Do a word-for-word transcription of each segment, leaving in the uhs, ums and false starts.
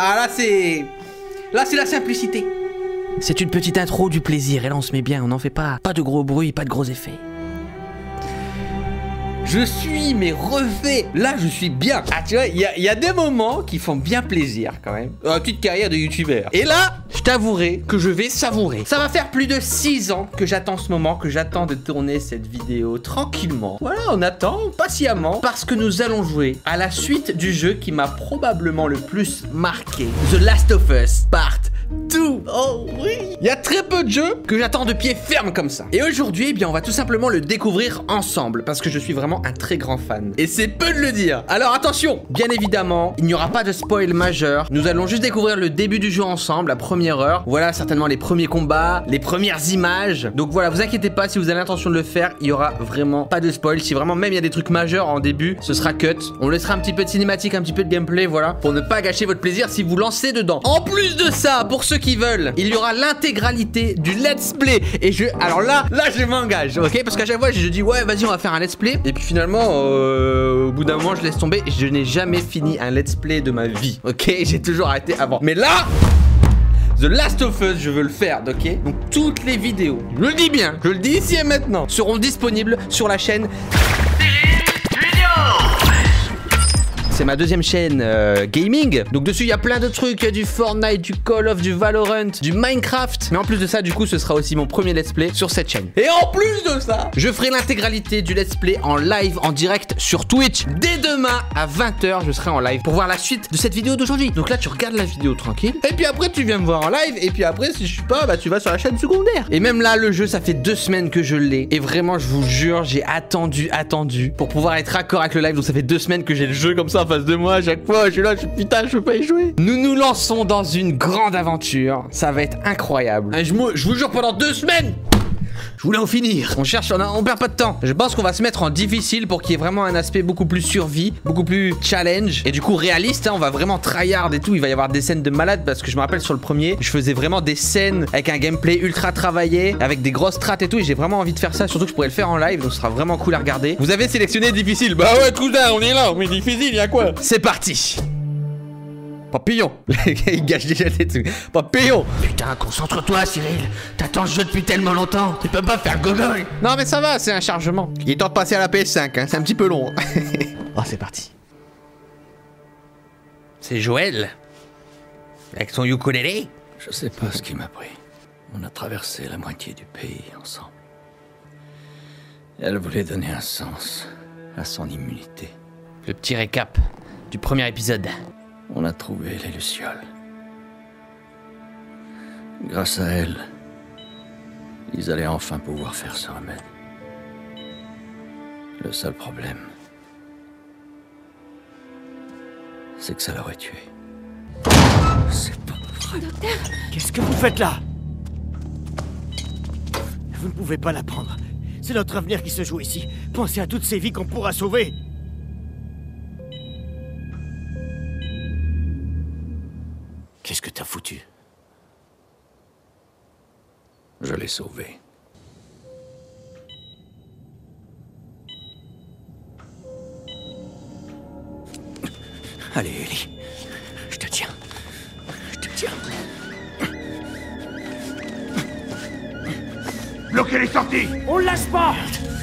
Ah là c'est... Là c'est la simplicité. C'est une petite intro du plaisir et là on se met bien, on n'en fait pas. Pas de gros bruit, pas de gros effets. Je suis mais refait. Là je suis bien. Ah tu vois, il y, y a des moments qui font bien plaisir quand même. Une petite carrière de youtubeur. Et là, je t'avouerai que je vais savourer. Ça va faire plus de six ans que j'attends ce moment, que j'attends de tourner cette vidéo tranquillement. Voilà, on attend patiemment parce que nous allons jouer à la suite du jeu qui m'a probablement le plus marqué. The Last of Us Part deux. Oh oui. Il y a très peu de jeux que j'attends de pied ferme comme ça. Et aujourd'hui, eh bien, on va tout simplement le découvrir ensemble parce que je suis vraiment un très grand fan. Et c'est peu de le dire. Alors attention, bien évidemment, il n'y aura pas de spoil majeur. Nous allons juste découvrir le début du jeu ensemble, la première heure. Voilà certainement les premiers combats, les premières images. Donc voilà, vous inquiétez pas, si vous avez l'intention de le faire, il y aura vraiment pas de spoil. Si vraiment même il y a des trucs majeurs en début, ce sera cut. On laissera un petit peu de cinématique, un petit peu de gameplay, voilà, pour ne pas gâcher votre plaisir si vous lancez dedans. En plus de ça, pour ceux qui veulent, il y aura l'intégralité du let's play. Et je, alors là, là je m'engage, ok? Parce qu'à chaque fois je dis ouais vas-y on va faire un let's play. Et puis finalement, euh, au bout d'un moment je laisse tomber. Je n'ai jamais fini un let's play de ma vie, ok? J'ai toujours arrêté avant. Mais là, The Last of Us, je veux le faire, ok? Donc toutes les vidéos, je le dis bien, je le dis ici et maintenant, seront disponibles sur la chaîne. C'est ma deuxième chaîne euh, gaming. Donc dessus il y a plein de trucs. Il y a du Fortnite, du Call of, du Valorant, du Minecraft. Mais en plus de ça, du coup, ce sera aussi mon premier let's play sur cette chaîne. Et en plus de ça, je ferai l'intégralité du let's play en live, en direct sur Twitch. Dès demain à vingt heures, je serai en live pour voir la suite de cette vidéo d'aujourd'hui. Donc là, tu regardes la vidéo tranquille. Et puis après, tu viens me voir en live. Et puis après, si je suis pas, bah tu vas sur la chaîne secondaire. Et même là, le jeu, ça fait deux semaines que je l'ai. Et vraiment, je vous jure, j'ai attendu, attendu pour pouvoir être raccord avec le live. Donc ça fait deux semaines que j'ai le jeu comme ça en face de moi. À chaque fois, je suis là, je suis putain, je peux pas y jouer. Nous nous lançons dans une grande aventure. Ça va être incroyable. Je, je vous jure, pendant deux semaines, je voulais en finir. On cherche, on, a, on perd pas de temps. Je pense qu'on va se mettre en difficile pour qu'il y ait vraiment un aspect beaucoup plus survie, beaucoup plus challenge et du coup réaliste. Hein, on va vraiment tryhard et tout. Il va y avoir des scènes de malade parce que je me rappelle sur le premier, je faisais vraiment des scènes avec un gameplay ultra travaillé, avec des grosses strats et tout. Et j'ai vraiment envie de faire ça. Surtout que je pourrais le faire en live, donc ce sera vraiment cool à regarder. Vous avez sélectionné difficile. Bah ouais, tout ça, on est là. Mais difficile, y'a quoi? C'est parti. Papillon. Il gâche déjà des trucs. Papillon. Putain, concentre-toi, Cyril. T'attends ce jeu depuis tellement longtemps. Tu peux pas faire gogol. Non, mais ça va, c'est un chargement. Il est temps de passer à la P S cinq, hein. C'est un petit peu long. Oh, c'est parti. C'est Joël. Avec son ukulélé. Je sais pas ce qui m'a pris. On a traversé la moitié du pays ensemble. Elle voulait donner un sens à son immunité. Le petit récap du premier épisode. On a trouvé les Lucioles. Grâce à elles, ils allaient enfin pouvoir faire ce remède. Le seul problème, c'est que ça l'aurait tué. C'est pas vrai. Docteur, qu'est-ce que vous faites là? Vous ne pouvez pas la prendre. C'est notre avenir qui se joue ici. Pensez à toutes ces vies qu'on pourra sauver. Qu'est-ce que t'as foutu? Je l'ai sauvé. Allez, Ellie. Je te tiens. Je te tiens. Bloquez les sorties! On le lâche pas!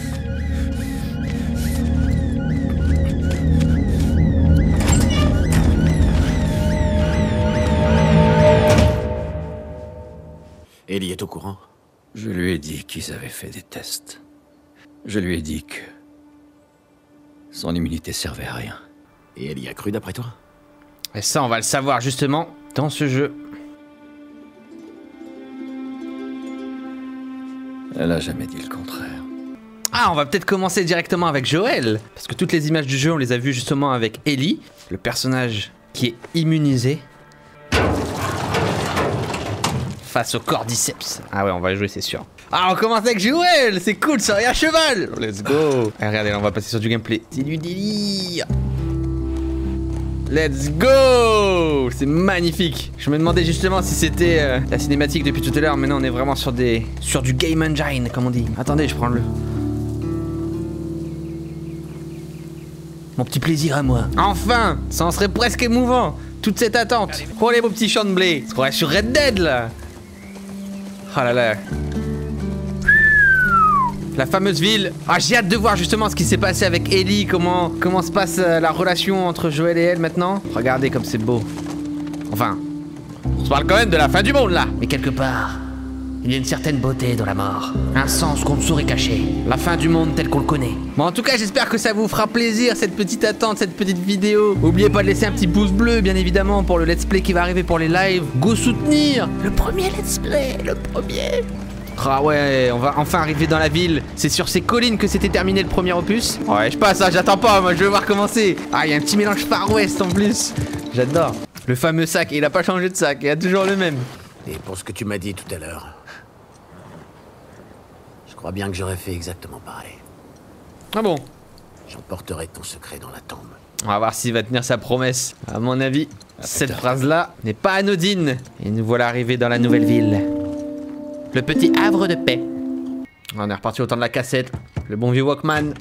Ellie est au courant? Je lui ai dit qu'ils avaient fait des tests. Je lui ai dit que son immunité servait à rien. Et elle y a cru d'après toi? Et ça, on va le savoir justement dans ce jeu. Elle a jamais dit le contraire. Ah, on va peut-être commencer directement avec Joël. Parce que toutes les images du jeu, on les a vues justement avec Ellie, le personnage qui est immunisé face au cordyceps. Ah ouais, on va jouer, c'est sûr. Ah, on commence avec Joël. C'est cool, ça, et à cheval. Let's go. Ah, regardez, là, on va passer sur du gameplay. C'est du délire. Let's go. C'est magnifique. Je me demandais justement si c'était euh, la cinématique depuis tout à l'heure. Maintenant, on est vraiment sur des sur du game engine, comme on dit. Attendez, je prends le... Mon petit plaisir à moi. Enfin, ça en serait presque émouvant. Toute cette attente. Oh les beaux petits champs de blé. On est sur Red Dead là. Oh là là. La fameuse ville. Ah, j'ai hâte de voir justement ce qui s'est passé avec Ellie. Comment, comment se passe euh, la relation entre Joël et elle maintenant. Regardez comme c'est beau. Enfin, on se parle quand même de la fin du monde là. Mais quelque part, il y a une certaine beauté dans la mort. Un sens qu'on ne saurait cacher. La fin du monde tel qu'on le connaît. Bon, en tout cas, j'espère que ça vous fera plaisir, cette petite attente, cette petite vidéo. N'oubliez pas de laisser un petit pouce bleu, bien évidemment, pour le let's play qui va arriver pour les lives. Go soutenir le premier let's play, le premier. Ah ouais, on va enfin arriver dans la ville. C'est sur ces collines que s'était terminé le premier opus. Ouais, je passe, hein, j'attends pas, moi je veux voir commencer. Ah, il y a un petit mélange Far West en plus. J'adore. Le fameux sac, il a pas changé de sac, il a toujours le même. Et pour ce que tu m'as dit tout à l'heure, je crois bien que j'aurais fait exactement pareil. Ah bon? J'emporterai ton secret dans la tombe. On va voir s'il va tenir sa promesse. À mon avis, cette phrase-là n'est pas anodine. Et nous voilà arrivés dans la nouvelle ville. Le petit havre de paix. On est reparti au temps de la cassette. Le bon vieux Walkman.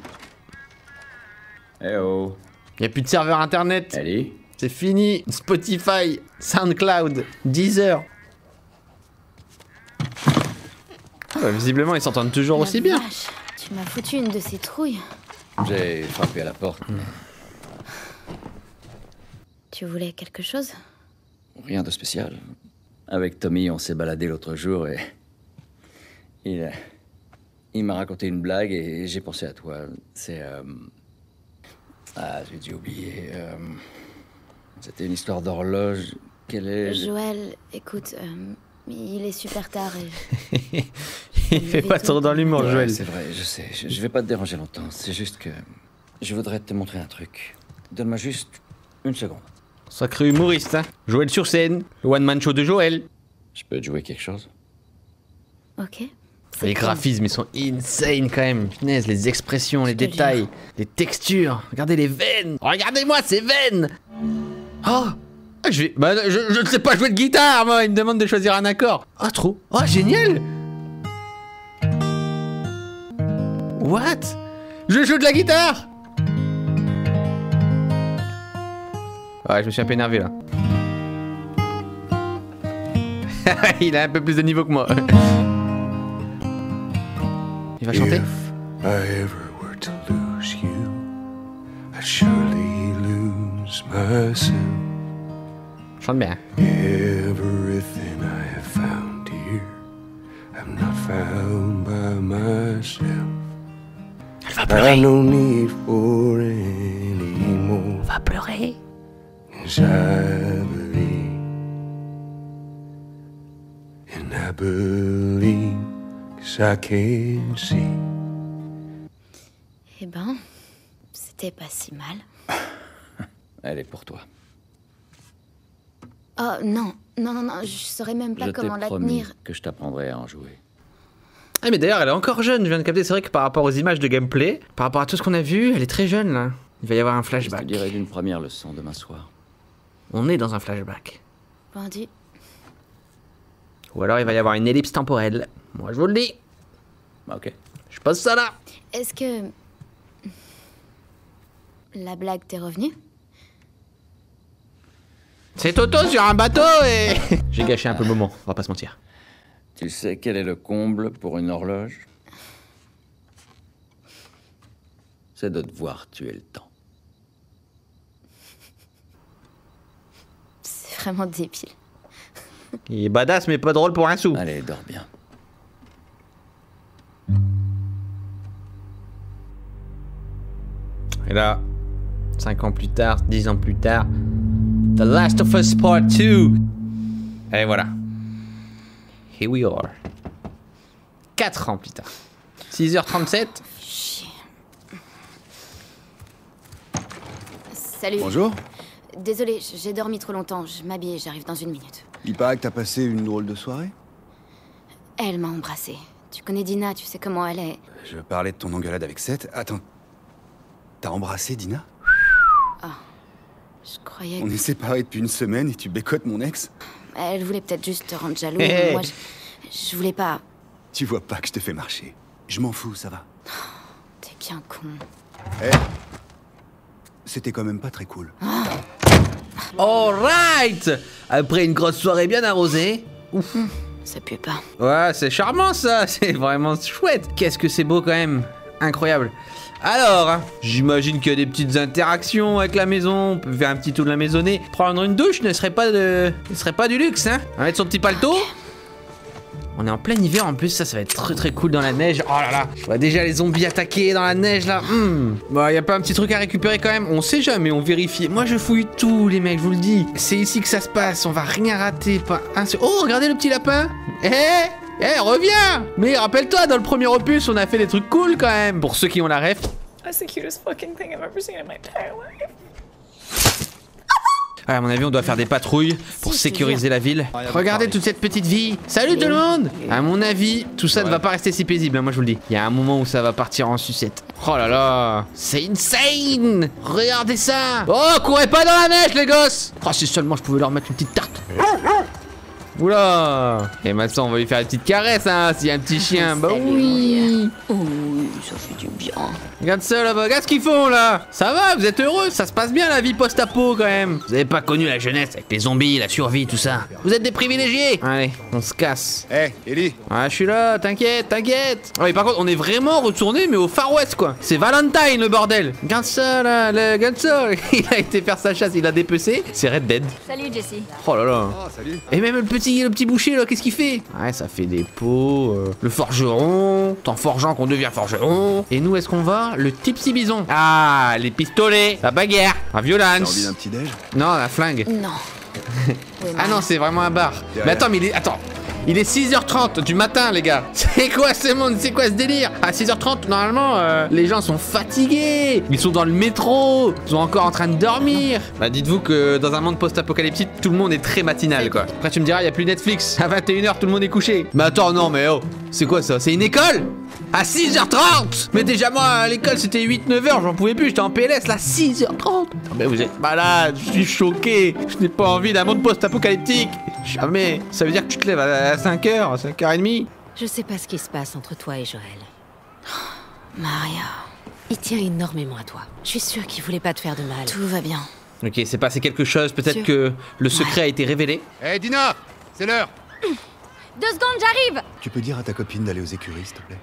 Eh oh. Il n'y a plus de serveur internet. Ellie? C'est fini. Spotify, SoundCloud, Deezer. Ah bah, visiblement, ils s'entendent toujours La aussi bien. vache, tu m'as foutu une de ces trouilles. J'ai frappé à la porte. Tu voulais quelque chose? Rien de spécial. Avec Tommy, on s'est baladé l'autre jour et... Il, euh, il m'a raconté une blague et j'ai pensé à toi. C'est... Euh... Ah, j'ai dû oublier. Euh... C'était une histoire d'horloge. Quelle est... Joël, écoute, euh, il est super tard et... Il fait pas trop dans l'humour, Ouais, Joël. c'est vrai, je sais. Je, je vais pas te déranger longtemps. C'est juste que... Je voudrais te montrer un truc. Donne-moi juste une seconde. Sacré humoriste, hein. Joël sur scène. Le one-man show de Joël. Je peux te jouer quelque chose? Ok. Les graphismes, ils sont insane quand même. Punaise, les expressions, les détails, les textures. Regardez les veines. Regardez-moi ces veines. Oh, je vais... Bah, je, je ne sais pas jouer de guitare, moi. Il me demande de choisir un accord. Ah, trop. Oh, génial. What? Je joue de la guitare. Ouais, je me suis un peu énervé là. Il a un peu plus de niveau que moi. Il va chanter? If I ever were to lose you, I'd surely lose myself. Chante bien. Everything I have found here, I'm not found by myself. Elle va I pleurer. have no need for any more. Elle va pleurer. As I believe, and I believe, 'cause I can see. Eh ben, c'était pas si mal. Elle est pour toi. Oh non, non, non, non, je saurais même pas Je t'ai comment la promis tenir. que je t'apprendrai à en jouer. Ah mais d'ailleurs elle est encore jeune, je viens de capter, c'est vrai que par rapport aux images de gameplay, par rapport à tout ce qu'on a vu, elle est très jeune là. Il va y avoir un Je te flashback. dirai d'une première leçon demain soir. On est dans un flashback. Vendu. Ou alors il va y avoir une ellipse temporelle. Moi je vous le dis. Ok. Je pose ça là. Est-ce que... La blague t'est revenue? C'est Toto sur un bateau et... J'ai gâché un peu le moment, on va pas se mentir. Tu sais quel est le comble pour une horloge? C'est de devoir tuer le temps. C'est vraiment débile. Il est badass mais pas drôle pour un sou. Allez, dors bien. Et là, cinq ans plus tard, dix ans plus tard, The Last of Us Part deux. Et voilà. Here we are. quatre ans plus tard. six heures trente-sept. Chier. Salut. Bonjour. Désolé, j'ai dormi trop longtemps. Je m'habille et j'arrive dans une minute. Il paraît que t'as passé une drôle de soirée. Elle m'a embrassée. Tu connais Dina, tu sais comment elle est. Je parlais de ton engueulade avec Seth. Attends. T'as embrassé Dina? Je croyais On que... est séparés depuis une semaine et tu bécotes mon ex? Elle voulait peut-être juste te rendre jaloux. Hey. mais Moi, je... je voulais pas... Tu vois pas que je te fais marcher. Je m'en fous, ça va. T'es bien con. Eh. C'était quand même pas très cool. Alright. Après une grosse soirée bien arrosée. Ouf. Mmh, ça pue pas. Ouais, c'est charmant ça, c'est vraiment chouette. Qu'est-ce que c'est beau quand même. Incroyable. Alors, j'imagine qu'il y a des petites interactions avec la maison. On peut faire un petit tour de la maisonnée. Prendre une douche ne serait pas de... ne serait pas du luxe, hein. On va mettre son petit paletot. On est en plein hiver en plus, ça, ça va être très très cool dans la neige. Oh là là, je vois déjà les zombies attaquer dans la neige là. Mmh. Bon, y a pas un petit truc à récupérer quand même. On sait jamais, on vérifie. Moi, je fouille tout, les mecs, je vous le dis. C'est ici que ça se passe, on va rien rater. Pas un seul... Oh, regardez le petit lapin. Eh Eh, hey, reviens. Mais rappelle-toi, dans le premier opus, on a fait des trucs cool quand même. Pour ceux qui ont la ref. That's the cutest fucking thing I've ever seen in my entire life. Ouais, à mon avis, on doit faire des patrouilles pour sécuriser la ville. Regardez toute cette petite vie. Salut tout le monde. À mon avis, tout ça ne va pas rester si paisible, hein, moi je vous le dis. Il y a un moment où ça va partir en sucette. Oh là là, c'est insane. Regardez ça. Oh, courez pas dans la neige les gosses. Oh, si seulement je pouvais leur mettre une petite tarte. Oula. Et maintenant, on va lui faire une petite caresse, hein, s'il y a un petit chien. Bah oui. Oui, ça fait du bien. Regarde ça là-bas, regarde ce qu'ils font là. Ça va, vous êtes heureux, ça se passe bien la vie post-apo quand même. Vous avez pas connu la jeunesse avec les zombies, la survie, tout ça. Vous êtes des privilégiés. Allez, on se casse. Hé, hey, Ellie. Ah, je suis là, t'inquiète, t'inquiète. Oh, mais par contre, on est vraiment retourné mais au Far West quoi. C'est Valentine le bordel. Regarde ça là, le... regarde ça. Il a été faire sa chasse, il a dépecé. C'est Red Dead. Salut Jesse. Oh là là. Oh, salut. Et même le petit, le petit boucher là, qu'est-ce qu'il fait? Ouais, ça fait des pots. Euh, le forgeron. Tant forgeant qu'on devient forgeron. Et nous, est-ce qu'on va? Le Tipsy Bison. Ah, les pistolets, la bagarre, la T'as envie violence. d'un petit déj? Non, la flingue. Non. Oui, Ah non, c'est vraiment un bar. Derrière. Mais attends, mais il est... Attends. Il est six heures trente du matin, les gars. C'est quoi ce monde? C'est quoi ce délire? À six heures trente, normalement, euh, les gens sont fatigués. Ils sont dans le métro. Ils sont encore en train de dormir. Bah, dites-vous que dans un monde post-apocalyptique, tout le monde est très matinal, quoi. Après, tu me diras, il n'y a plus Netflix. À vingt et une heures, tout le monde est couché. Mais attends, non, mais oh. C'est quoi ça? C'est une école? À six heures trente. Mais déjà moi à l'école c'était huit neuf heures, j'en pouvais plus, j'étais en P L S là, six heures trente. Mais vous êtes malade, je suis choqué. Je n'ai pas envie d'un monde post-apocalyptique. Jamais. Ça veut dire que tu te lèves à cinq heures, à cinq heures trente. Je sais pas ce qui se passe entre toi et Joël. Maria, Il tient énormément à toi. Je suis sûre qu'il voulait pas te faire de mal. tout va bien. Ok, c'est passé quelque chose, peut-être Sûr. que le secret a été révélé. Hé, hey, Dina, c'est l'heure. Deux secondes, j'arrive. Tu peux dire à ta copine d'aller aux écuries, s'il te plaît?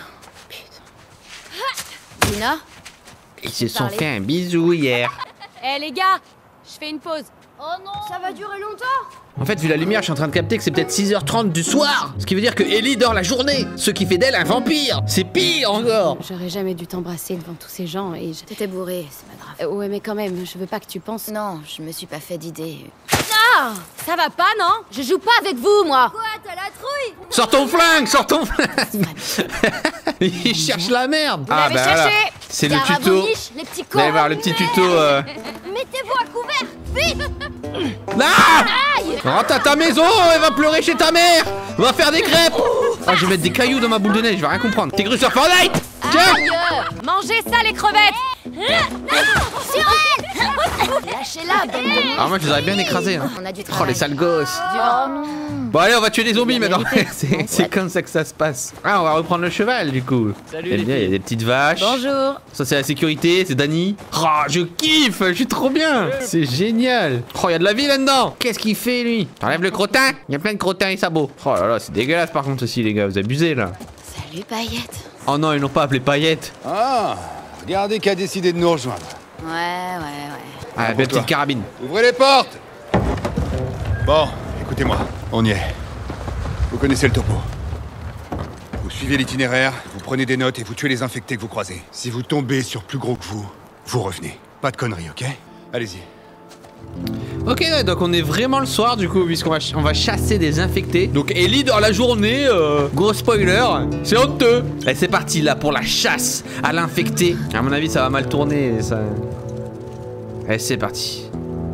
Dina. Ils se sont Parlez. fait un bisou hier. Eh les gars, je fais une pause. Oh non. Ça va durer longtemps. En fait, vu la lumière, je suis en train de capter que c'est peut-être six heures trente du soir. Ce qui veut dire que Ellie dort la journée. Ce qui fait d'elle un vampire. C'est pire encore. J'aurais jamais dû t'embrasser devant tous ces gens et je... T'étais bourré, c'est pas grave. Euh, ouais, mais quand même, je veux pas que tu penses... Non, je me suis pas fait d'idée. Ah, ça va pas, non? Je joue pas avec vous, moi. Quoi, t'as la trouille? Sors ton flingue, sors ton flingue. Il cherche la merde. Vous l'avez voilà. cherché. C'est le Gare à tuto. vos niches, les petits Vous cons. allez voir le petit tuto. Euh... Mettez-vous à couvert, vite. Ah rentre à ta maison, elle va pleurer chez ta mère. On va faire des crêpes. Ah, je vais mettre des cailloux dans ma boule de neige, je vais rien comprendre. T'es cru sur Fortnite? Tiens. Aïe! Mangez ça, les crevettes! Sur elle. Lâchez-la, bande de Alors moi je les aurais bien écrasés. Hein. On a du Oh travail. les sales gosses. Oh non. Bon allez, on va tuer les zombies La maintenant. vérité. C'est c'est comme ça que ça se passe. Ah, on va reprendre le cheval du coup. Salut, Eh les bien, il y a des petites vaches. Bonjour! Ça c'est la sécurité, c'est Dani. Oh, je kiffe, je suis trop bien. C'est génial. Oh, il y a de la vie là-dedans. Qu'est-ce qu'il fait lui? T'enlèves le crottin? Il y a plein de crottins et sabots. Oh là là, c'est dégueulasse par contre aussi les gars, vous abusez là. Salut, paillette. Oh non, ils n'ont pas appelé Paillette. Ah, regardez qui a décidé de nous rejoindre. Ouais, ouais, ouais. Ah, pour belle toi. petite carabine. Ouvrez les portes. Bon, écoutez-moi, on y est. Vous connaissez le topo. Vous suivez l'itinéraire, vous prenez des notes et vous tuez les infectés que vous croisez. Si vous tombez sur plus gros que vous, vous revenez. Pas de conneries, ok? Allez-y. Ok, ouais, donc on est vraiment le soir du coup, puisqu'on va, ch- on va chasser des infectés. Donc Ellie dans la journée, euh, gros spoiler, c'est honteux. Et c'est parti là pour la chasse à l'infecté. À mon avis, ça va mal tourner. Ça... Allez, c'est parti.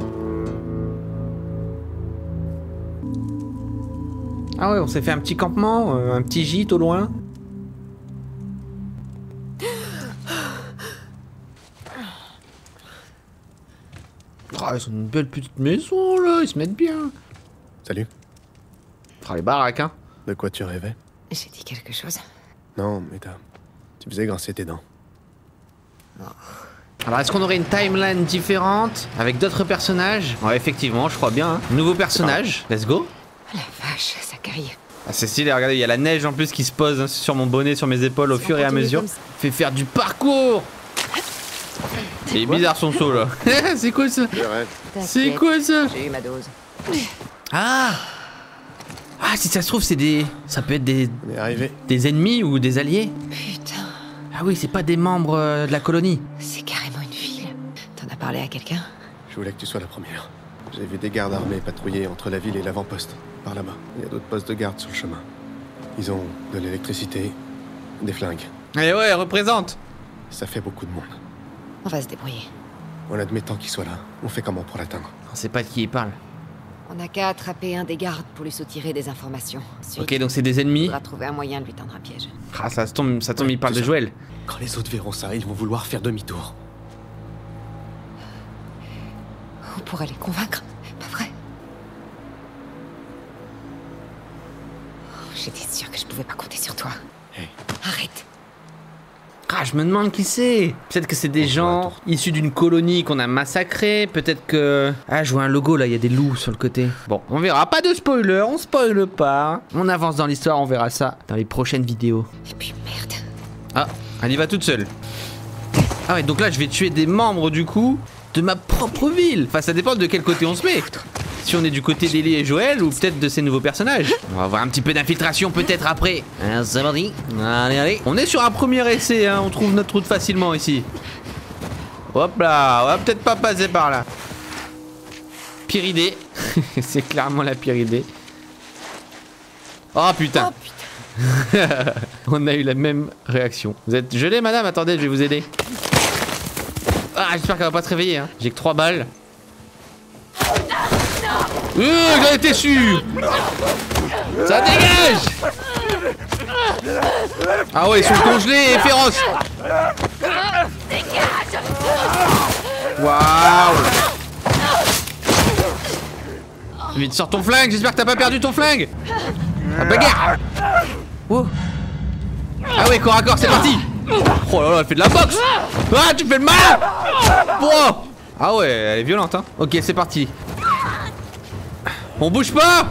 Ah ouais, on s'est fait un petit campement, euh, un petit gîte au loin. Oh, ils ont une belle petite maison là, ils se mettent bien. Salut. Fera les baraques, hein. De quoi tu rêvais? J'ai dit quelque chose. Non, mais t'as... Tu faisais grincer tes dents. Alors est-ce qu'on aurait une timeline différente avec d'autres personnages? Ouais, effectivement, je crois bien. Hein. Nouveau personnage, let's go. La vache, ça caille. Ah, c'est stylé, regardez, il y a la neige en plus qui se pose hein, sur mon bonnet, sur mes épaules au fur et à mesure. Fait faire du parcours. C'est bizarre son saut là. C'est quoi ça? C'est quoi ça? J'ai eu ma dose. Ah. Ah, si ça se trouve, c'est des... Ça peut être des... On est arrivé. Des ennemis ou des alliés. Putain. Ah oui, c'est pas des membres euh, de la colonie. C'est carrément une ville. T'en as parlé à quelqu'un? Je voulais que tu sois la première. J'ai vu des gardes armés patrouiller entre la ville et l'avant-poste. Par là-bas. Il y a d'autres postes de garde sur le chemin. Ils ont de l'électricité, des flingues. Eh ouais, représente. Ça fait beaucoup de monde. On va se débrouiller. En admettant qu'il soit là, on fait comment pour l'atteindre? On sait pas de qui il parle. On n'a qu'à attraper un des gardes pour lui soutirer des informations. Ensuite, Ok, donc c'est des ennemis. on va trouver un moyen de lui tendre un piège. Ah, ça tombe, ça tombe, Ouais, il parle c'est de ça. Joël. Quand les autres verront ça, ils vont vouloir faire demi-tour. On pourrait les convaincre, pas vrai? Oh, j'étais sûre que je pouvais pas compter sur toi. Hey. Arrête. Ah, je me demande qui c'est. Peut-être que c'est des gens issus d'une colonie qu'on a massacrée. Peut-être que... Ah, je vois un logo là, il y a des loups sur le côté. Bon, on verra. Pas de spoiler, on spoile pas. On avance dans l'histoire, on verra ça dans les prochaines vidéos. Et puis merde. Ah, elle y va toute seule. Ah ouais, donc là, je vais tuer des membres du coup de ma propre ville. Enfin, ça dépend de quel côté on se met. Si on est du côté d'Ellie et Joël ou peut-être de ces nouveaux personnages. On va avoir un petit peu d'infiltration peut-être après. Hein, c'est parti. Allez, allez. On est sur un premier essai, hein. On trouve notre route facilement ici. Hop là, on va peut-être pas passer par là. Pire idée. C'est clairement la pire idée. Oh putain. Oh putain. On a eu la même réaction. Vous êtes gelée, madame? Attendez, je vais vous aider. Ah, j'espère qu'elle va pas se réveiller. Hein. J'ai que trois balles. Euh, j'en étais sûr. Ça dégage. Ah ouais, ils sont congelés et féroces. Waouh. Vite, sors ton flingue. J'espère que t'as pas perdu ton flingue. La bagarre. Oh. Ah ouais, corps à corps, c'est parti. Oh là là, elle fait de la boxe. Ah, tu fais le mal. Oh. Ah ouais, elle est violente, hein. Ok, c'est parti. On bouge pas.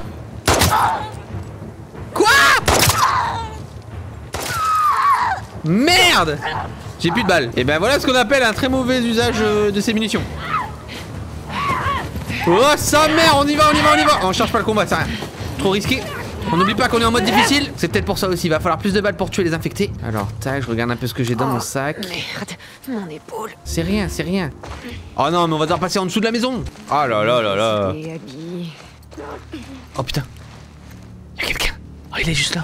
Quoi? Merde. J'ai plus de balles. Et ben voilà ce qu'on appelle un très mauvais usage euh, de ces munitions. Oh sa mère, on y va, on y va, on y va. On cherche pas le combat, c'est rien. Trop risqué. On n'oublie pas qu'on est en mode difficile. C'est peut-être pour ça aussi, il va falloir plus de balles pour tuer les infectés. Alors, tac, je regarde un peu ce que j'ai dans oh, mon sac. Merde, mon épaule. C'est rien, c'est rien. Oh non, mais on va devoir passer en dessous de la maison. Oh là là là là. Et Abby. Oh putain. Il y a quelqu'un. Oh, il est juste là.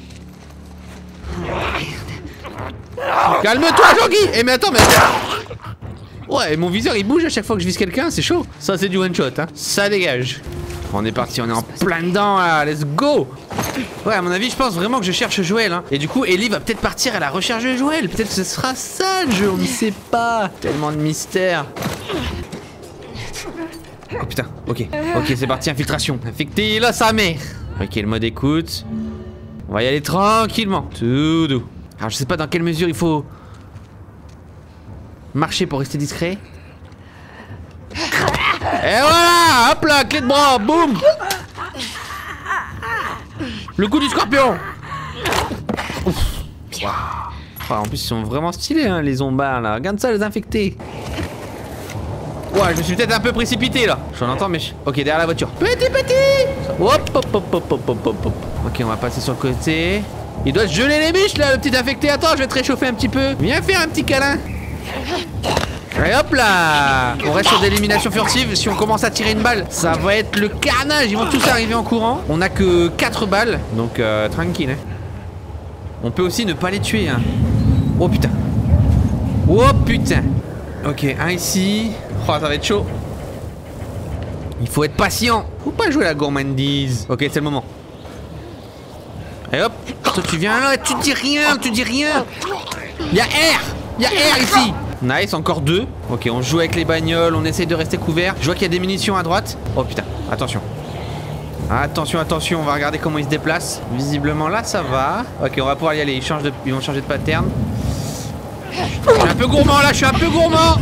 Calme-toi, Jean-Guy. Eh mais attends, mais... Ouais, mon viseur il bouge à chaque fois que je vise quelqu'un, c'est chaud. Ça c'est du one shot, hein. Ça dégage. On est parti, on est en plein dedans là, let's go. Ouais, à mon avis, je pense vraiment que je cherche Joël, hein. Et du coup, Ellie va peut-être partir à la recherche de Joël. Peut-être que ce sera ça le jeu, on ne sait pas. Tellement de mystère. Oh putain, ok. Ok, c'est parti, infiltration. Infecté, là, sa mère. Ok, le mode écoute. On va y aller tranquillement. Tout doux. Alors, je sais pas dans quelle mesure il faut marcher pour rester discret. Et voilà, hop là, clé de bras, boum. Le coup du scorpion. Ouf. Wow. Oh, en plus, ils sont vraiment stylés, hein, les zombards là. Regarde ça, les infectés. Ouais, je me suis peut-être un peu précipité là. J'en entends, mais. Ok, derrière la voiture. Petit, petit. Hop, hop, hop, hop, hop, hop, hop. Ok, on va passer sur le côté. Il doit se geler les biches là, le petit infecté. Attends, je vais te réchauffer un petit peu. Viens faire un petit câlin. Et hop là. On reste sur d'élimination furtive. Si on commence à tirer une balle, ça va être le carnage. Ils vont tous arriver en courant. On a que quatre balles, donc euh, tranquille, hein. On peut aussi ne pas les tuer, hein. Oh putain. Oh putain. Ok, un ici. Oh, ça va être chaud. Il faut être patient. Faut pas jouer la gourmandise. Ok, c'est le moment. Et hop. Toi, tu viens là, tu dis rien, tu dis rien. Y'a R. Y'a R ici. Nice, encore deux. Ok, on joue avec les bagnoles, on essaye de rester couvert. Je vois qu'il y a des munitions à droite. Oh putain, attention. Attention, attention, on va regarder comment ils se déplacent. Visiblement là, ça va. Ok, on va pouvoir y aller. Ils, changent de... ils vont changer de pattern. Je suis un peu gourmand là, je suis un peu gourmand.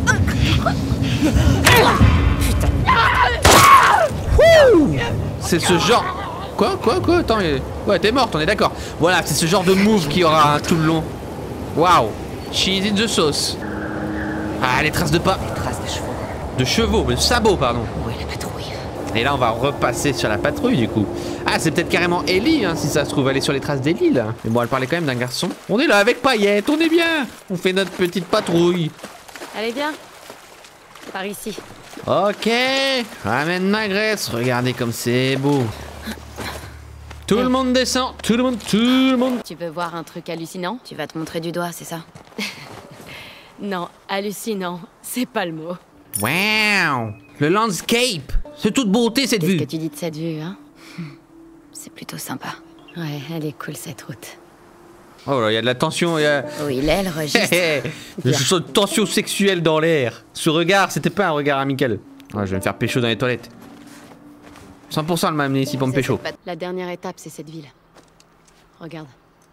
C'est ce genre... Quoi, quoi, quoi? Attends, il... ouais, t'es morte, on est d'accord. Voilà, c'est ce genre de move qu'il y aura hein, tout le long. Waouh. She's in the sauce. Ah, les traces de pas. Les traces de chevaux. De chevaux, de sabots, pardon. Où est la patrouille? Et là, on va repasser sur la patrouille, du coup. Ah, c'est peut-être carrément Ellie, hein, si ça se trouve, aller sur les traces d'Ellie, là. Mais bon, elle parlait quand même d'un garçon. On est là avec Paillette, on est bien. On fait notre petite patrouille. Allez, viens. Par ici. Ok. Ramène ma graisse. Regardez comme c'est beau. Tout le monde descend. Tout le monde, tout le monde. Tu veux voir un truc hallucinant? Tu vas te montrer du doigt, c'est ça? Non, hallucinant. C'est pas le mot. Wow. Le landscape. C'est toute beauté, cette Qu'est-ce vue. que tu dis de cette vue, hein? C'est plutôt sympa. Ouais, elle est cool cette route. Oh là, il y a de la tension. Y a... Oui, là, le registre. Je sens une tension sexuelle dans l'air. Ce regard, c'était pas un regard amical. Ouais, je vais me faire pécho dans les toilettes. cent pour cent elle m'a amené ici pour me pécho. La dernière étape, c'est cette ville. Regarde.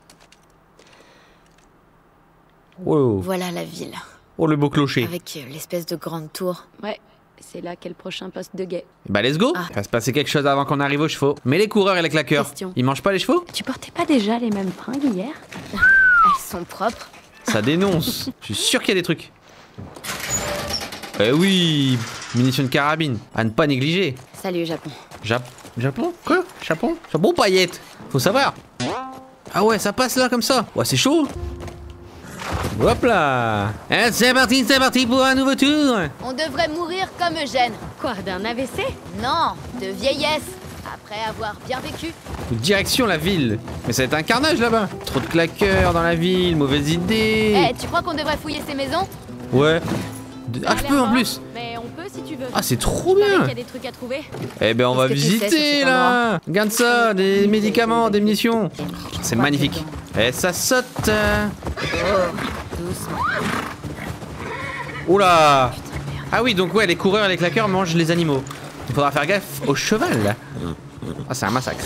Wow. Voilà la ville. Oh, le beau clocher. Avec euh, l'espèce de grande tour. Ouais, c'est là qu'est le prochain poste de guet. Bah, let's go. Ah. Il va se passer quelque chose avant qu'on arrive aux chevaux. Mais les coureurs et les claqueurs, Question. ils mangent pas les chevaux? Tu portais pas déjà les mêmes fringues hier? Elles sont propres. Ça dénonce. Je suis sûr qu'il y a des trucs. Eh oui, munitions de carabine. À ne pas négliger. Salut, Japon. Jap Japon? Quoi? Japon? Japon, paillette. Faut savoir. Ah ouais, ça passe là comme ça. Ouais, c'est chaud. Hop là. Eh, c'est parti, c'est parti pour un nouveau tour. On devrait mourir comme Eugène. Quoi, d'un A V C? Non, de vieillesse. Après avoir bien vécu. Direction la ville. Mais ça va être un carnage là-bas. Trop de claqueurs dans la ville, mauvaise idée. Eh, tu crois qu'on devrait fouiller ces maisons? Ouais. Ah, je peux en plus. Mais on peut si tu veux. Ah, c'est trop Il bien. y a des trucs à trouver. Eh ben, on va Qu'est-ce que tu sais sur visiter cet là. Regarde ça, des médicaments, des munitions. C'est Quoi magnifique. dedans? Et ça saute. euh. Doucement. Oula. Ah oui, donc ouais, les coureurs et les claqueurs mangent les animaux. Il faudra faire gaffe au cheval. Ah, c'est un massacre.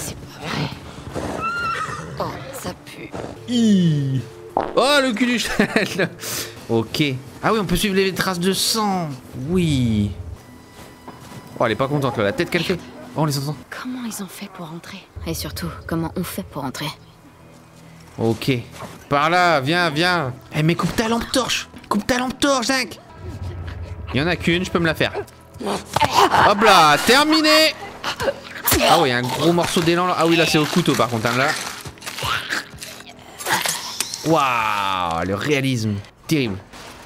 Oh, ça pue. Hi. Oh, le cul du cheval. Ok. Ah oui, on peut suivre les traces de sang. Oui. Oh, elle est pas contente là, la tête qu'elle fait. Oh, on les entend. Comment ils ont fait pour entrer? Et surtout, comment on fait pour entrer? Ok. Par là, viens, viens. Eh, mais coupe ta lampe torche. Coupe ta lampe torche, Zach. Il y en a qu'une, je peux me la faire. Hop là, terminé. Ah oui, un gros morceau d'élan là. Ah oui, là c'est au couteau par contre, hein, là. Waouh, le réalisme. Terrible.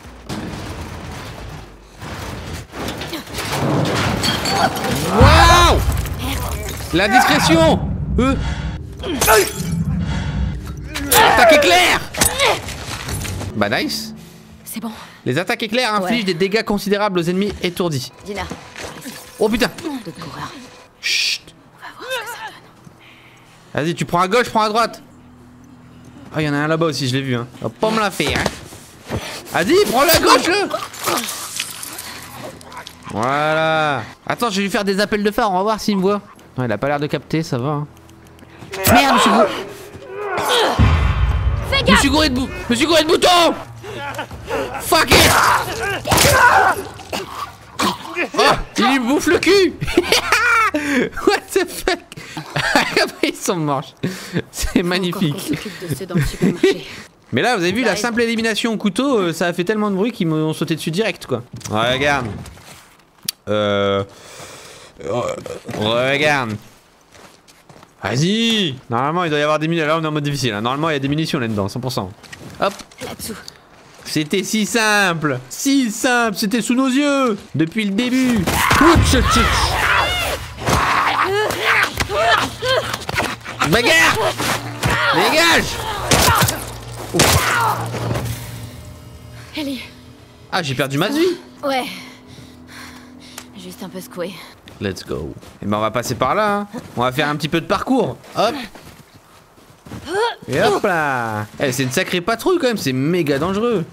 Waouh. La discrétion. Euh. Attaque éclair. Bah nice. C'est bon. Les attaques éclairs infligent Ouais. des dégâts considérables aux ennemis étourdis. Dina, Oh putain. de coureur. Chut. On va voir ce que ça donne. Vas-y, tu prends à gauche, je prends à droite. Ah, il y en a un là-bas aussi, je l'ai vu. Hein. On va pas me la faire. Hein. Vas-y, prends-le à gauche, là. Voilà. Attends, je vais lui faire des appels de phare, on va voir s'il me voit. Non, il a pas l'air de capter, ça va. Hein. Merde, je suis gouré. Je me suis gouré de bout. Je me suis gouré de bouton. Fuck it. Oh, il lui bouffe le cul. What the fuck. Ils sont morts. C'est magnifique. Encore qu'on s'occupe de ceux dans le supermarché. Mais là, vous avez vu, la simple élimination au couteau, euh, ça a fait tellement de bruit qu'ils m'ont sauté dessus direct, quoi. Regarde. Euh... euh, Regarde. Vas-y. Normalement, il doit y avoir des munitions. Là, on est en mode difficile. Hein. Normalement, il y a des munitions là-dedans, cent pour cent. Hop. Là-dessous. C'était si simple. Si simple. C'était sous nos yeux. Depuis le début. Ouch, ouch, ouch. Bagarre. Dégage. Ellie. Ah, j'ai perdu ma vie. Ouais. Juste un peu secoué. Let's go. Et ben on va passer par là. Hein. On va faire un petit peu de parcours. Hop. Et hop là. Eh, c'est une sacrée patrouille quand même. C'est méga dangereux.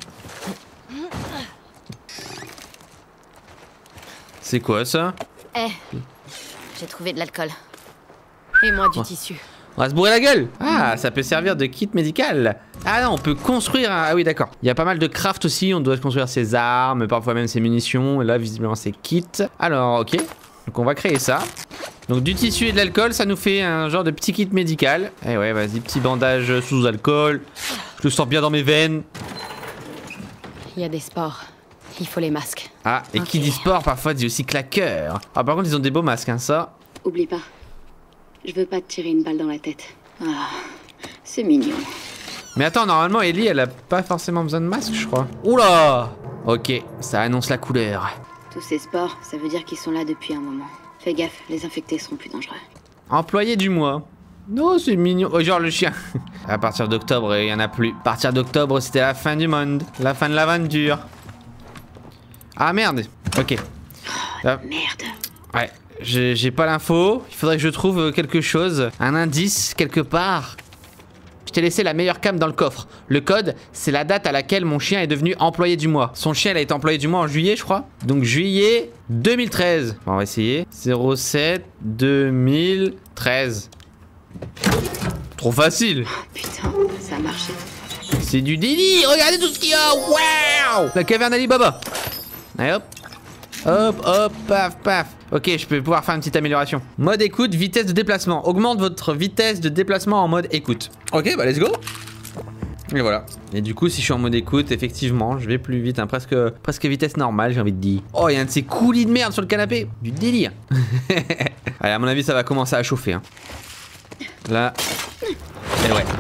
C'est quoi ça? Eh, j'ai trouvé de l'alcool. Et moi du Ouais. tissu. On va se bourrer la gueule. Ah, ça peut servir de kit médical. Ah non, on peut construire un... Ah oui, d'accord. Il y a pas mal de craft aussi. On doit construire ses armes, parfois même ses munitions. Et là, visiblement, ses kits. Alors, ok. Donc, on va créer ça. Donc, du tissu et de l'alcool, ça nous fait un genre de petit kit médical. Eh ouais, vas-y, petit bandage sous alcool. Je le sens bien dans mes veines. Il y a des sports. Il faut les masques. Ah, et okay. Qui dit sport, parfois dit aussi claqueur. Ah, par contre, ils ont des beaux masques, hein, ça. Oublie pas. Je veux pas te tirer une balle dans la tête. Ah, c'est mignon. Mais attends, normalement, Ellie, elle a pas forcément besoin de masque, je crois. Oula! Ok, ça annonce la couleur. Tous ces sports, ça veut dire qu'ils sont là depuis un moment. Fais gaffe, les infectés seront plus dangereux. Employé du mois. Non, c'est mignon. Oh, genre le chien. À partir d'octobre, il y en a plus. À partir d'octobre, c'était la fin du monde. La fin de l'aventure. Ah merde. Ok. Oh, ah. Merde. Ouais, j'ai pas l'info. Il faudrait que je trouve quelque chose. Un indice, quelque part. Je t'ai laissé la meilleure cam dans le coffre. Le code, c'est la date à laquelle mon chien est devenu employé du mois. Son chien, il a été employé du mois en juillet, je crois. Donc juillet deux mille treize. Bon, on va essayer. zéro sept deux mille treize. Trop facile. Oh, putain, ça a marché. C'est du délit. Regardez tout ce qu'il y a. Waouh. La caverne Ali Baba. Allez hop. Hop, hop, paf, paf. Ok, je peux pouvoir faire une petite amélioration. Mode écoute, vitesse de déplacement. Augmente votre vitesse de déplacement en mode écoute. Ok, bah let's go. Et voilà. Et du coup, si je suis en mode écoute, effectivement, je vais plus vite. Hein, presque, presque vitesse normale, j'ai envie de dire. Oh, il y a un de ces coulis de merde sur le canapé. Du délire. Allez, à mon avis, ça va commencer à chauffer. Hein. Là. Et ouais.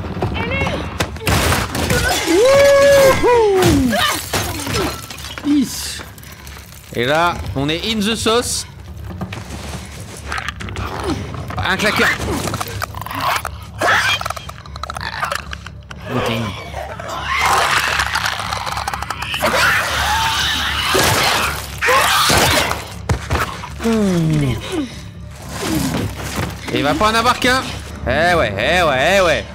Is. Et là, on est in the sauce. Un claqueur. Bouteille. Et il va pas en avoir qu'un. Eh ouais, eh ouais, eh ouais.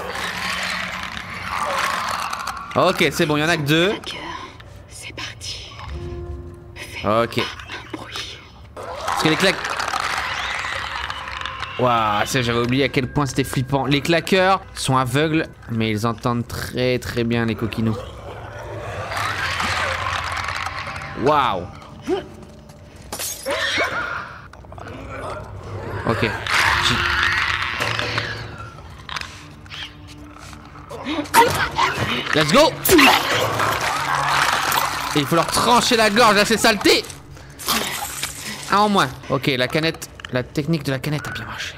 Ok, c'est bon, il y en a que deux. C'est parti. Ok. Parce que les claques... Waouh, j'avais oublié à quel point c'était flippant. Les claqueurs sont aveugles, mais ils entendent très très bien les coquinous. Waouh. Ok. Let's go. Et il faut leur trancher la gorge à ces saletés. Un en moins. Ok, la canette. La technique de la canette a bien marché.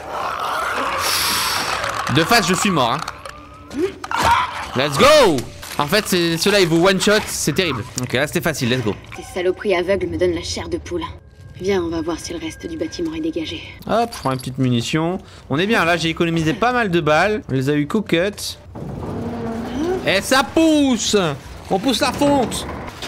De face, je suis mort. Hein. Let's go. En fait, ceux-là, ils vous one-shot. C'est terrible. Ok, là, c'était facile. Let's go. Ces saloperies aveugles me donnent la chair de poule. Viens, on va voir si le reste du bâtiment est dégagé. Hop, je prends une petite munition. On est bien. Là, j'ai économisé pas mal de balles. On les a eu coquettes. Et ça pousse. On pousse la fonte.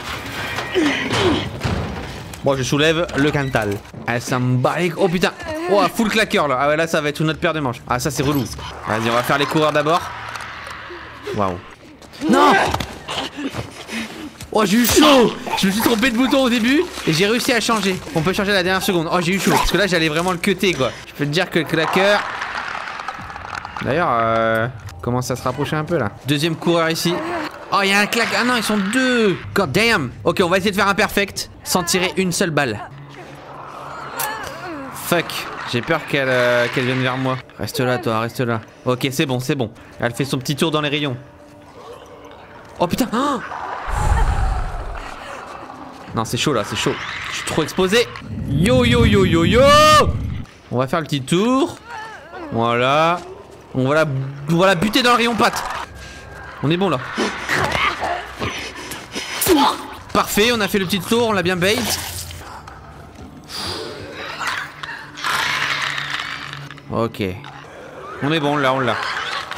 Bon, je soulève le Cantal. Ah, ça me bat les... Oh putain. Oh, full claqueur là. Ah ouais, là, ça va être une autre paire de manches. Ah, ça, c'est relou. Vas-y, on va faire les coureurs d'abord. Waouh. Non. Oh, j'ai eu chaud. Je me suis trompé de bouton au début et j'ai réussi à changer. On peut changer à la dernière seconde. Oh, j'ai eu chaud. Parce que là, j'allais vraiment le cutter, quoi. Je peux te dire que le claqueur... D'ailleurs, euh... commence à se rapprocher un peu, là. Deuxième coureur ici. Oh, il y a un claque. Ah non, ils sont deux. God damn. Ok, on va essayer de faire un perfect sans tirer une seule balle. Fuck. J'ai peur qu'elle euh, qu'elle vienne vers moi. Reste là, toi, reste là. Ok, c'est bon, c'est bon. Elle fait son petit tour dans les rayons. Oh putain. Oh, non, c'est chaud là, c'est chaud. Je suis trop exposé. Yo, yo, yo, yo, yo. On va faire le petit tour. Voilà. On va la, on va la buter dans le rayon pâte. On est bon là. Parfait, on a fait le petit tour, on l'a bien bait. Ok. On est bon là, on l'a.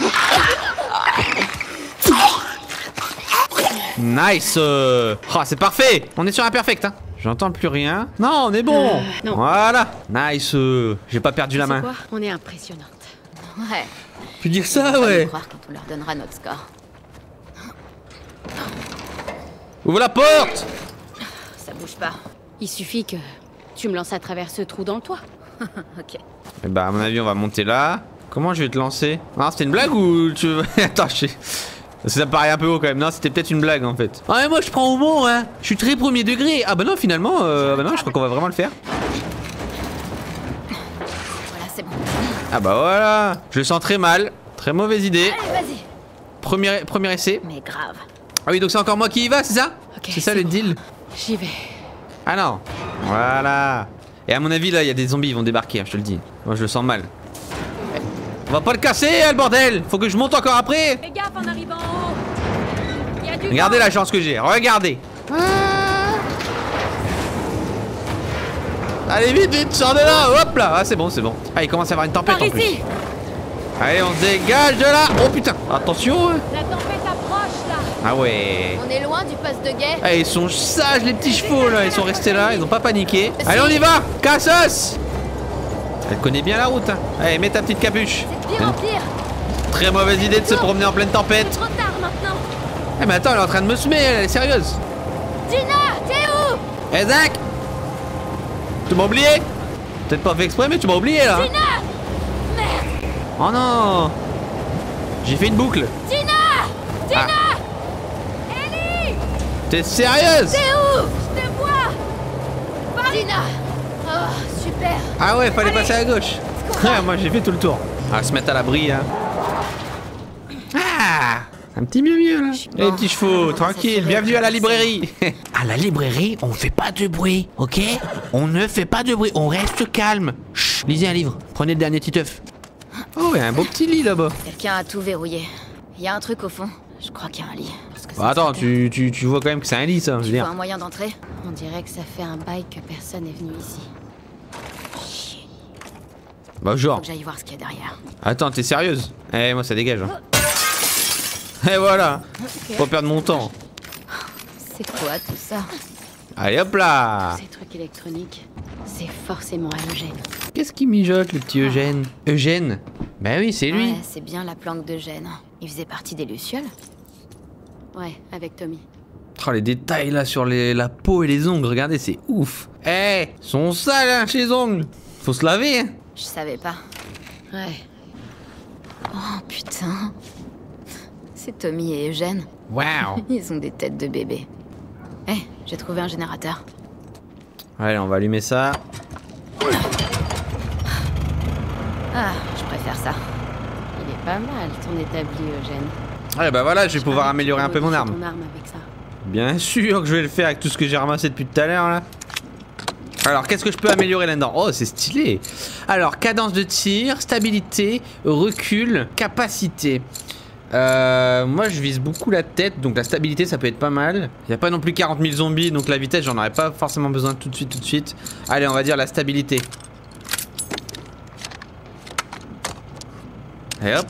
Nice. Oh, c'est parfait. On est sur un perfect, hein. J'entends plus rien. Non, on est bon. Euh, non. Voilà. Nice. J'ai pas perdu la main. Quoi, on est impressionnante. Ouais. Tu dis ça, ouais. Croire quand on leur donnera notre score. Ouvre la porte. Ça bouge pas. Il suffit que tu me lances à travers ce trou dans le toit. Ok. Et bah à mon avis on va monter là. Comment je vais te lancer? Non, c'était une blague ou tu veux... Attends, je sais... Ça me paraît un peu haut quand même. Non, c'était peut-être une blague en fait. Ah mais moi je prends au mot hein. Je suis très premier degré. Ah bah non finalement, euh... bah non, je crois qu'on va vraiment le faire. Voilà, c'est bon. Ah bah voilà. Je le sens très mal. Très mauvaise idée. Allez, vas-y. Premier, premier essai. Mais grave. Ah oui, donc c'est encore moi qui y va, c'est ça? Ok, c'est ça c'est le bon. deal. J'y vais. Ah non. Voilà. Et à mon avis là, il y a des zombies, ils vont débarquer, hein, je te le dis. Moi je le sens mal. On va pas le casser, hein, le bordel. Faut que je monte encore après. Fais gaffe en arrivant en haut. Y a du Regardez la chance que j'ai, regardez. Ah. Allez vite, vite, sors de là, hop là. Ah c'est bon, c'est bon. Ah il commence à y avoir une tempête Par en plus. ici. Allez, on se dégage de là. Oh putain, attention. Hein. La tempête approche là. Ah ouais. On est loin du poste de guet. Ah ils sont sages les petits chevaux là, ils sont restés là, ils ont pas paniqué. Allez on y va, Cassos. Elle connaît bien la route hein. Allez mets ta petite capuche. C'est de pire en pire. Très mauvaise idée de se promener en pleine tempête. C'est trop tard maintenant. Eh mais attends, elle est en train de me semer, elle est sérieuse. Dina, t'es où? Eh Zach, tu m'as oublié? Peut-être pas fait exprès mais tu m'as oublié là. Dina. Merde. Oh non. J'ai fait une boucle. Dina. Dina. Ah. Ellie. T'es sérieuse? T'es où? Je te vois. Par Dina. Oh, super. Ah ouais, fallait Allez. passer à gauche. Ouais, moi j'ai fait tout le tour. Ah, se mettre à l'abri hein. Ah, un petit mieux mieux là. Bon. Les petits chevaux, tranquille, bienvenue à la librairie. À la librairie, on fait pas de bruit, ok? On ne fait pas de bruit, on reste calme. Chut, lisez un livre, prenez le dernier Titeuf. Oh, il y a un beau petit lit là-bas. Quelqu'un a tout verrouillé. Il y a un truc au fond. Je crois qu'il y a un lit. Parce que Bah, ça attends, serait tu, tu, tu vois quand même que c'est un lit ça, je veux Tu dire. vois un moyen d'entrer? On dirait que ça fait un bail que personne est venu ici. Chier. Bah Faut genre. que j'aille voir ce qu'il y a derrière. Attends, t'es sérieuse? Eh, moi ça dégage. Hein. Et voilà. Ok. Pas perdre mon temps. C'est quoi tout ça? Allez hop là. Ces trucs électroniques, c'est forcément à Eugène. Qu'est-ce qui mijote le petit Eugène? Eugène? Bah oui, c'est lui. Ouais, c'est bien la planque d'Eugène. Il faisait partie des Lucioles? Ouais, avec Tommy. Oh, les détails là sur les, la peau et les ongles, regardez, c'est ouf. Eh, ils sont sales hein, chez les ongles. Faut se laver. Hein. Je savais pas. Ouais. Oh putain. C'est Tommy et Eugène. Waouh. Ils ont des têtes de bébé. Eh, j'ai trouvé un générateur. Allez, on va allumer ça. Ah, je préfère ça. Il est pas mal ton établi, Eugène. Ouais, bah voilà, je vais pouvoir Ah, améliorer un peu mon arme. Ton arme avec ça. Bien sûr que je vais le faire avec tout ce que j'ai ramassé depuis tout à l'heure là. Alors, qu'est-ce que je peux améliorer là-dedans? Oh, c'est stylé. Alors, cadence de tir, stabilité, recul, capacité. Euh, moi, je vise beaucoup la tête, donc la stabilité, ça peut être pas mal. Il n'y a pas non plus quarante mille zombies, donc la vitesse, j'en aurais pas forcément besoin tout de suite, tout de suite. Allez, on va dire la stabilité. Et hop.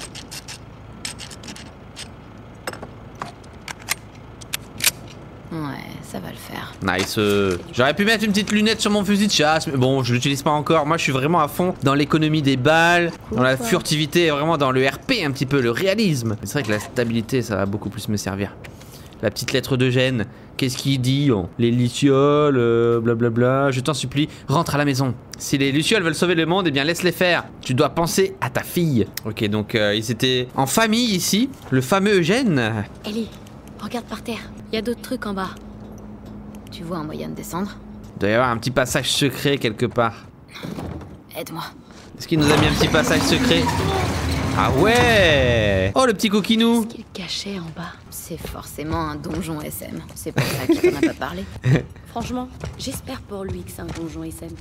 Ouais, ça va le faire. Nice. J'aurais pu mettre une petite lunette sur mon fusil de chasse, mais bon, je l'utilise pas encore. Moi, je suis vraiment à fond dans l'économie des balles, dans la furtivité, et vraiment dans le R P un petit peu, le réalisme. C'est vrai que la stabilité, ça va beaucoup plus me servir. La petite lettre d'Eugène. Qu'est-ce qu'il dit? Oh, les lucioles, euh, blablabla. Je t'en supplie, rentre à la maison. Si les lucioles veulent sauver le monde, eh bien laisse-les faire. Tu dois penser à ta fille. Ok, donc euh, ils étaient en famille ici. Le fameux Eugène. Ellie, regarde par terre. Il y a d'autres trucs en bas. Tu vois un moyen de descendre? Il doit y avoir un petit passage secret quelque part. Aide-moi. Est-ce qu'il nous a mis un petit passage secret? Ah ouais! Oh, le petit coquinou! Qu'est-ce qu'il cachait en bas? C'est forcément un donjon S M. C'est pour ça qu'il t'en a pas parlé. Franchement, j'espère pour lui que c'est un donjon S M.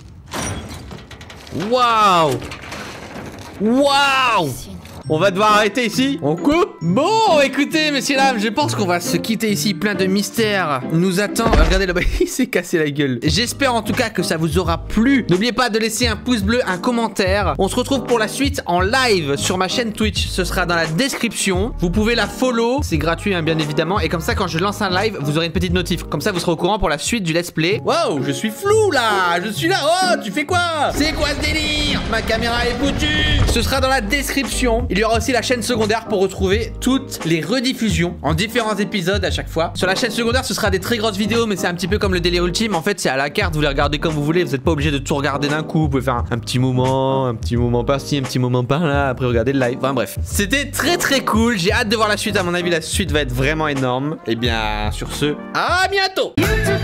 Waouh! Waouh! On va devoir arrêter ici. On coupe. Bon, écoutez, messieurs dames, je pense qu'on va se quitter ici. Plein de mystères nous attend. Regardez là-bas, il s'est cassé la gueule. J'espère en tout cas que ça vous aura plu. N'oubliez pas de laisser un pouce bleu, un commentaire. On se retrouve pour la suite en live sur ma chaîne Twitch. Ce sera dans la description. Vous pouvez la follow. C'est gratuit, hein, bien évidemment. Et comme ça, quand je lance un live, vous aurez une petite notif. Comme ça, vous serez au courant pour la suite du let's play. Waouh, je suis flou là. Je suis là. Oh, tu fais quoi? C'est quoi ce délire? Ma caméra est foutue. Ce sera dans la description. Il y aura aussi la chaîne secondaire pour retrouver toutes les rediffusions en différents épisodes à chaque fois. Sur la chaîne secondaire, ce sera des très grosses vidéos, mais c'est un petit peu comme le délire ultime. En fait, c'est à la carte, vous les regardez comme vous voulez. Vous n'êtes pas obligé de tout regarder d'un coup. Vous pouvez faire un, un petit moment, un petit moment par-ci, un petit moment par-là, après regarder le live. Enfin bref, c'était très très cool. J'ai hâte de voir la suite. À mon avis, la suite va être vraiment énorme. Et bien, sur ce, à bientôt.